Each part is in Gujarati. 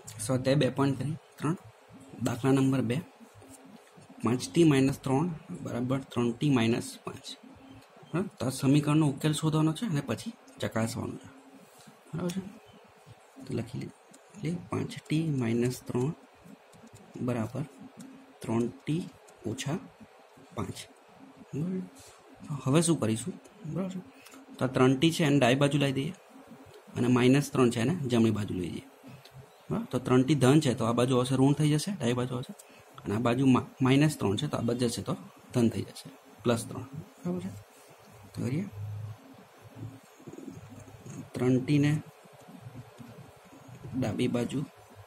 સ્વાધ્યાય 2.3 દાખલા નંબર 2 5t - 3 બરાબર 3t - 5 બરાબર. તો આ સમીકરણનો ઉકેલ શોધવાનો છે અને પછી ચકાસવાનું છે બરાબર છે. તો લખી લે 5t - 3 બરાબર 3t - 5 બરાબર. હવે શું કરીશું બરાબર છે. તો આ 3t છે એને ડાબી બાજુ લઈ દઈએ અને -3 છે એને જમણી બાજુ લઈ જઈએ બરાબર. તો 3t ધન છે તો આ બાજુ આવશે ઋણ થઈ જશે, ડાબી બાજુ આવશે, અને આ બાજુ -3 છે તો આ બાજુ જશે તો ધન થઈ જશે +3 બરાબર છે. તો કરીએ 3t ને ડાબી બાજુ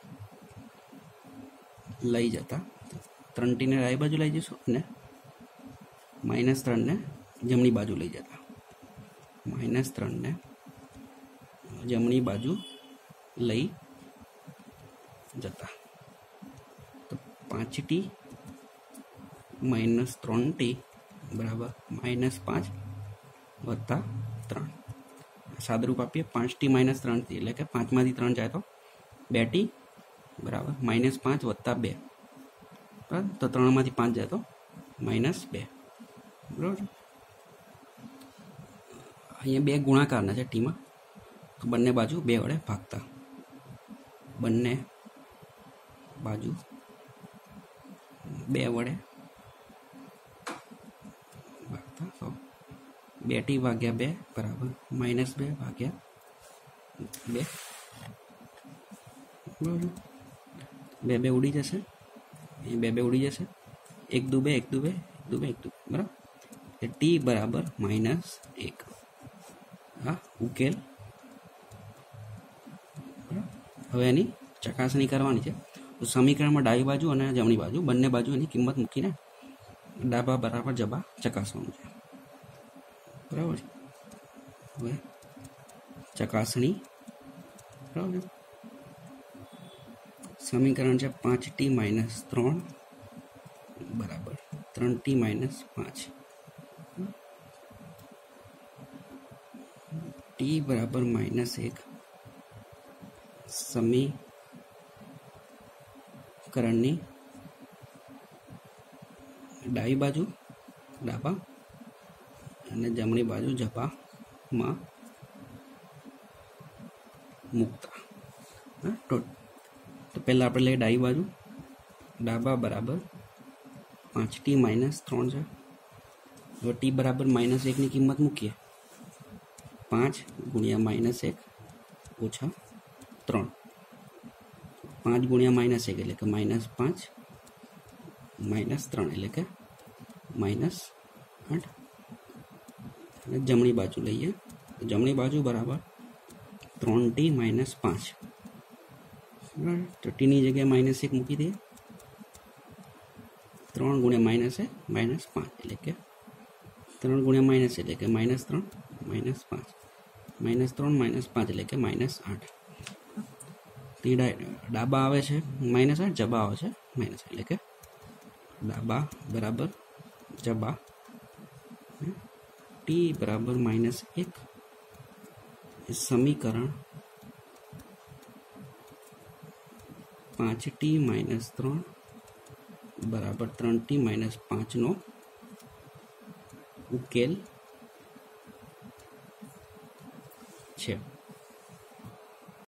લઈ જતા 3t ને ડાબી બાજુ લઈ જઈશું અને -3 ને જમણી બાજુ લઈ જતા -3 ને જમણી બાજુ લઈ જતા તો 5t - 3t બરાબર -5 વત્તા 3. સાદુરૂપ આપીએ 5t - 3t એટલે કે 5 માંથી 3 જાય તો 2t બરાબર -5 વત્તા 2 બરાબર. તો 3 માંથી 5 જાય તો -2 બરાબર. અહીંયા બે ગુણાકારના છે ટીમાં તો બંને બાજુ 2 વડે ભાગતા બંને બાજુ 2 વડે ભાગતા તો 2t / 2 બરાબર -2 ભાગ્યા 2 બરાબર. 2 ઉડી જશે, અહીં 2 ઉડી જશે, 1 દુ 2 1 દુ 2 1 દુ 2 1 દુ બરાબર. t બરાબર -1. હા ઉકેલ. હવે એની ચકાસણી કરવાની છે. તો સમીકરણમાં ડાબી બાજુ અને જમણી બાજુ બંને બાજુ એની કિંમત મૂકીને ડાબા બરાબર જબા ચકાસવાનું છે બરાબર છે. હવે ચકાસણી બરાબર છે. સમીકરણ છે 5t - 3 બરાબર 3t - 5 t બરાબર -1 સમીકરણની ડાબી બાજુ ડાબા અને જમણી બાજુ જબામાં મૂકતા. તો પહેલાં આપણે લઈએ ડાબી બાજુ ડાબા બરાબર 5t - 3 છે. તો t બરાબર -1 ની કિંમત મૂકીએ 5 ગુણ્યા -1 ઓછા 3 5 ગુણ્યા -1 એટલે કે -5 -3 એટલે કે -8 અને જમણી બાજુ લઈએ તો જમણી બાજુ બરાબર 3t - 5 બરાબર. તો ટીની જગ્યાએ -1 મૂકી દઈએ 3 ગુણ્યા -5 એટલે કે 3 ગુણ્યા - એટલે કે -3 -5 -3 -5 એટલે કે -8. તે ડાબા આવે છે -8, જબા આવે છે -, એટલે કે ડાબા બરાબર જબા t બરાબર -1 સમીકરણ 5t - 3 બરાબર 3t - 5 નો ઉકેલ છે.